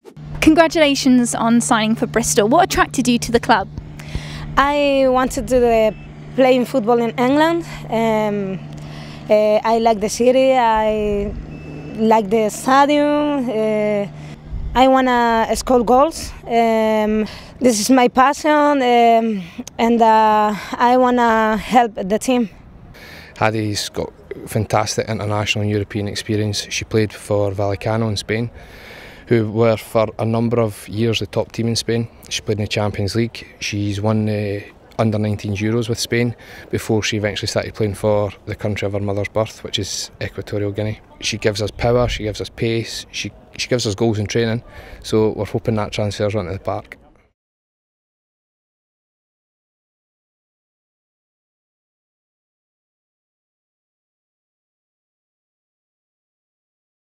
Congratulations on signing for Bristol. What attracted you to the club? I wanted to play football in England. I like the city, I like the stadium, I want to score goals. This is my passion, and I want to help the team. Haddie's got fantastic international and European experience. She played for Vallecano in Spain, who were for a number of years the top team in Spain. She played in the Champions League. She's won the under-19s Euros with Spain before she eventually started playing for the country of her mother's birth, which is Equatorial Guinea. She gives us power, she gives us pace, she gives us goals in training, so we're hoping that transfers onto the park.